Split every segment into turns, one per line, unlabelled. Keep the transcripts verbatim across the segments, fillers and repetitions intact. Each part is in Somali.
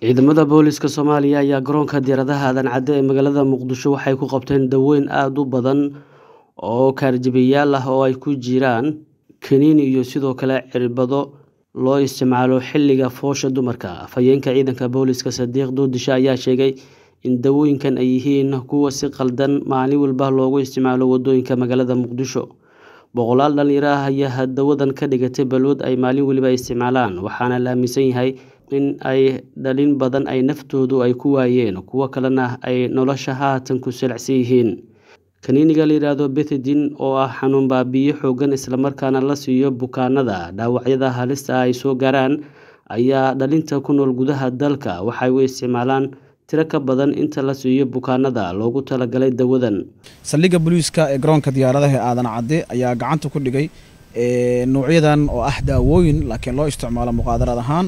ciidamada booliska Soomaaliya ayaa garoonka diyaaradaha aadan cadde ee magaalada Muqdisho waxay ku qabteen daweyn aad u badan oo kaarjibayaal ah oo ay ku jiraan kaniin iyo sidoo kale cirbado loo isticmaalo xilliga foosha dumarka. Afhayeenka ciidanka booliska Sadiq Doodisha ayaa sheegay in dawooyinkan ay yihiin kuwa si qaldan maalin walba loogu isticmaalo wadooyinka magaalada Muqdisho. boqolaal dhalinyaro ah ayaa dawadan ka dhigatay balwad ay maalin waliba isticmaalaan, waxaana la aaminsan yahay in ay dhalin badan ay naftoodu ay ku waayeen, kuwa kalena ay nolosha haatan ku silacsan yihiin. Kaniiniga la yiraahdo Bethadine oo ah xanuun baabi'iye xoogan isla markaana la siiyo bukaanada dhaawacyada halista ay soo gaaraan, ayaa dhalinta ku nool gudaha dalka waxay u isticmaalaan tiro ka badan inta la siiyo bukaanada loogu talagalay dawadan.
Saldhigga booliska ee garoonka diyaaradaha aadan cadde ayaa gacanta ku dhigay ee noocyadan oo ah daawooyin laakiin loo isticmaalo muqaadarad ahaan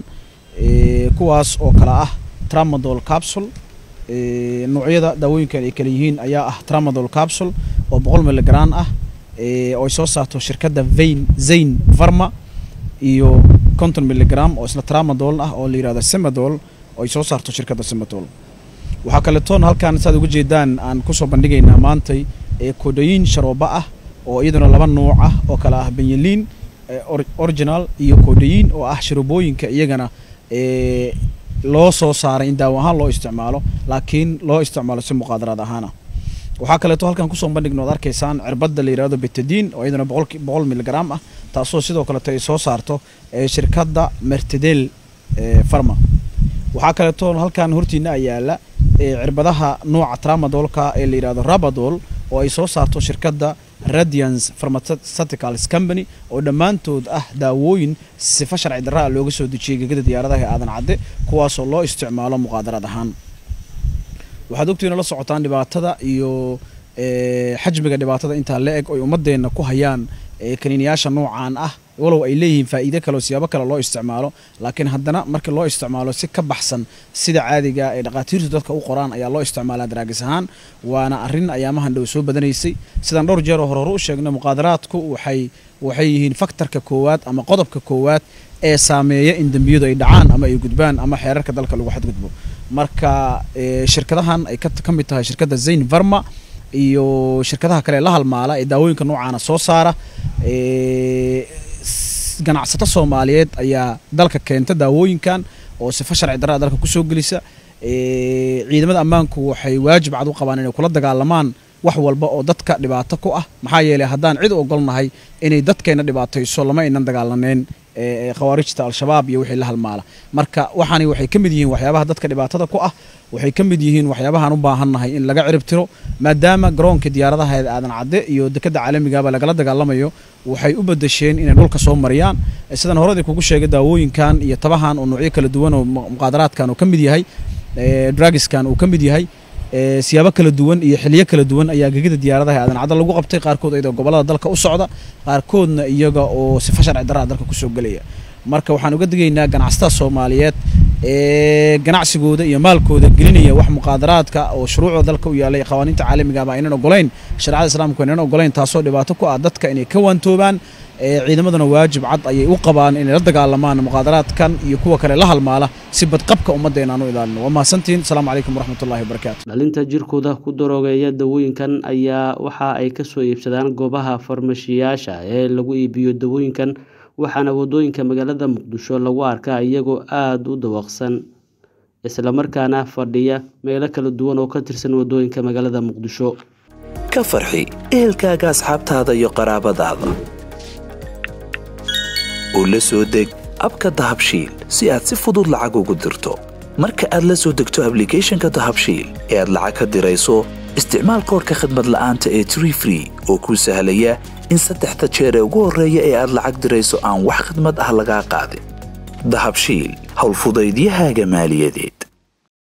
ee kuwaas oo kala ah tramadol capsule. ee noocyada daawooyinkan ay kala yihiin ayaa ah tramadol capsule oo boqol milligaraam ah ee oo soo saarto shirkadda Vein Zain Pharma iyo konton milligaraam oo isla tramadol ah oo la yiraahdo Semadol oo soo saarto shirkadda Semadol. waxa kale toon halkaan saad ugu jeedaan aan ku soo bandhigaynaa maantay ee codeine sharooba ah oo iyaduna laba nooc ah oo kala ah benylin original iyo codeine oo ah sharoobooyinka iyagana ee loo soo saaray in daawo ahaan loo isticmaalo laakiin loo isticmaalo si muqaadarad ahaan. waxa kale toon halkaan ku soo bandhigno ad arkaysaan cirbadda la yiraahdo Bethadine oo iyaduna boqol milligaraam ah taasoo sidoo kale ay soo saarto ee shirkadda Mertedel Pharma. waxa kale toon halkaan hortiina ayaala ee cirbadaha nooca tramadolka ee la yiraahdo Rabadol oo ay soo saarto shirkadda Radiance Pharmaceuticals Company oo dhamaantood ah daawooyin sifa sharci darro ah looga soo dejiyay gegada diyaaradaha aadan cadde kuwaas oo loo isticmaalo muqaadarad ahaan. waxaad ogtiin la socotaan dhibaatada iyo ee xajmiga dhibaatada inta la eg oo ummadeena ku hayaan ee kaniiniyaasha noocan ah walow ay leeyihiin faa'iido kale oo siyaabo kale loo isticmaalo laakiin haddana marka loo isticmaalo si ka baxsan sida caadiga ee dhaqaatiirtu dadka u qoraan ayaa loo isticmaalaa daraagis ahaan. waana arrin ayaamahan dhow soo badanaysay sidaan dhowr jeer oo hore u sheegnay muqaadaraadku waxay waxay yihiin faktarka koowaad ama qodobka koowaad ee saameeya in dambiyadu ay dhacaan ama ay gudbaan ama xeerarka dalka lagu xadgudbo. marka shirkadahan ay ka mid tahay shirkadda Zain Pharma iyo shirkadaha kale la halmaala ee daawooyinka noocaana soo saara ee ganacsato Soomaaliyeed ayaa dalka keenta daawooyinkan oo si sharci darro dalka ku soo gelisa. ee ciidamada ammaanku waxay waajib cad u qabaan inay kula dagaalamaan wax walba oo dadka dhibaato ku ah, maxaa yeelay haddaan cid u ogolnahay inay dadkeena dhibaatayso lama aynan dagaalaneen ee khawaarijta al-shabaab iyo wixii la halmaala. marka waxaani waxay ka mid yihiin waxyaabaha dadka dhibaatada ku ah, waxay ka mid yihiin waxyaabahan u baahannahay in laga cirib tiro maadaama garoonka diyaaradaha aadan cadde iyo dekada caalamiga ba lagala dagaalamayo. waxay u bedesheen inay dhulka soo mariyaan sidaan hore kugu sheegay daawooyinkan iyo tabahan oo noocyo kala duwan oo muqaadaraadkan oo ka mid yahay ee drugskan oo ka mid yahay ee siyaabo kala duwan iyo xilliyo kala duwan ayaa gegida diyaaradaha aadan cadde lagu qabtay, qaarkood ay gobolada dalka u socda qaarkoodna iyaga oo si sharci darro dalka ku soo galaya. marka waxaan uga digaynaa ganacsatada Soomaaliyeed ee ganacsigooda iyo maalkooda gelinaya wax muqaadaraadka oo shuruucda dalka u yaalay qawaaniinta caalamiga ah inaan ogolayn sharciyada islaamka inaan ogolayn taasoo dhibaato ku ah dadka inay ka wantoobaan. ee ciidamaduna waajib cad ayay u qabaan inay la dagaalamaan muqaadaraadkan iyo kuwa kale la halmaala si badqabka ummadeena aanu ilaalino. waa mahadsantiin. assalaamu calaykum waraxmatullaahi wabarakaatu.
dhalinta jirkooda ku daroogeeya dawooyinkan ayaa waxa ay ka soo iibsadaan goobaha farmashiyaasha ee lagu iibiyo dawooyinkan, waxaana wadooyinka magaalada Muqdisho lagu arkaa iyagoo aad u dawaqsan isla markaana fadhiya meelo kala duwan oo ka tirsan wadooyinka magaalada Muqdisho.
ka farxi ehelkaaga, asxaabtaada iyo qaraabadaada oo la soo deg abka Dahabshiil si aad si fudud lacag ugu dirto. marka aad la soo degto applicationka Dahabshiil ee aad lacag ka dirayso isticmaal koodka khidmad la'aanta ee Tree Free oo kuu sahlaya in saddexda jeer ee ugu horreeya ee aad lacag dirayso aan wax khidmad ah laga qaadin. Dahabshiil, hawl fudaydiyahaaga maaliyadeed.